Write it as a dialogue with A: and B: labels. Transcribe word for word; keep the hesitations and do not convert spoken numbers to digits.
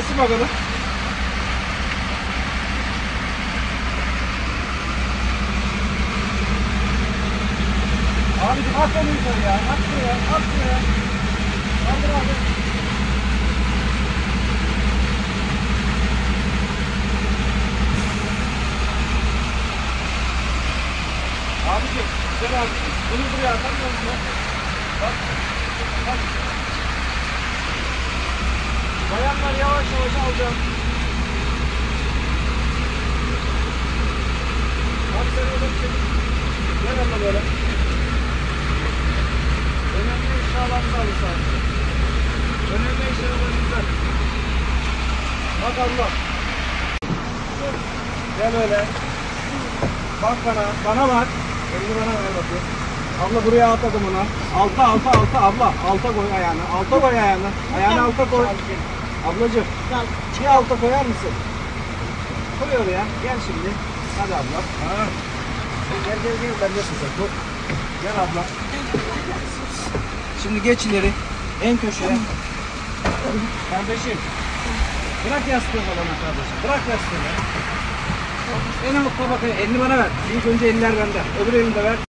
A: Gelsin bakalım. Abicim at onu yukarı ya. At buraya. At buraya. Kaldır abi. Abicim güzel abicim. Bunu buraya atamıyor musun? Bak. Bak. Bayanlar yavaş yavaş alacağım. Bak sen öyle bir şey. Gel abla böyle. Önemli eşyalarınızı alın sadece. Önemli eşyalarınızı. Bak abla. Gel öyle. Bak bana. Bana bak. Elini bana ver bakayım. Abla buraya at adımını. Alta alta alta abla. Alta koy ayağını. Alta koy ayağını. Ayağını alta koy. Ablacığım. Bir alta koyar mısın? Koy oraya. Gel şimdi. Hadi abla. Ha. Gel gel gel. Ben de sıcak. Dur. Gel abla. Şimdi geç ileri. En köşeye. Kardeşim. Bırak yastığı falan kardeşim. Bırak yastığı. En altta bakayım. Elini bana ver. İlk önce eller bende. Öbür elini de ver.